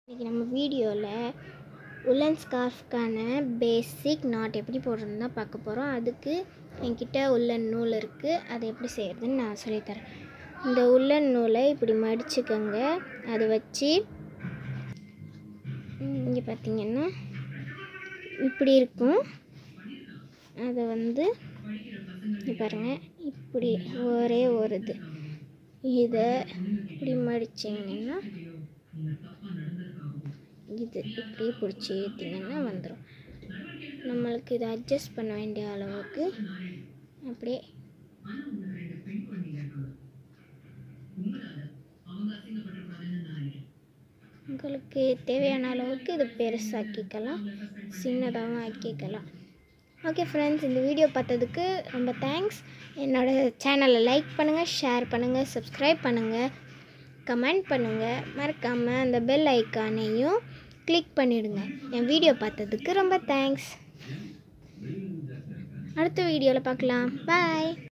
இன்றைக்கி நம்ம வீடியோவில் உல்லன் ஸ்கார்ஃப்கான பேசிக் நாட் எப்படி போடுறதுன்னு தான் பார்க்க போகிறோம். அதுக்கு என்கிட்ட உல்லன் நூல் இருக்குது. அதை எப்படி செய்கிறதுன்னு நான் சொல்லித்தரேன். இந்த உல்லன் நூலை இப்படி மடிச்சுக்கோங்க. அதை வச்சு இங்கே பார்த்திங்கன்னா இப்படி இருக்கும். அதை பாருங்கள், இப்படி ஒரே ஒரு இதை இப்படி மடிச்சிங்கன்னா இது இப்படியே பிடிச்சி ஏற்றிங்கன்னா வந்துடும். நம்மளுக்கு இதை அட்ஜஸ்ட் பண்ண வேண்டிய அளவுக்கு அப்படியே உங்களுக்கு தேவையான அளவுக்கு இது பெருசாக்கிக்கலாம், சின்னதாகவும் ஆக்கிக்கலாம். ஓகே ஃப்ரெண்ட்ஸ், இந்த வீடியோ பார்த்ததுக்கு ரொம்ப தேங்க்ஸ். என்னோடய சேனலை லைக் பண்ணுங்கள், ஷேர் பண்ணுங்கள், சப்ஸ்கிரைப் பண்ணுங்கள், கமெண்ட் பண்ணுங்கள். மறக்காமல் அந்த பெல் ஐக்கானையும் கிளிக் பண்ணிவிடுங்க. என் வீடியோ பார்த்ததுக்கு ரொம்ப தேங்க்ஸ். அடுத்த வீடியோவில் பார்க்கலாம். பாய்.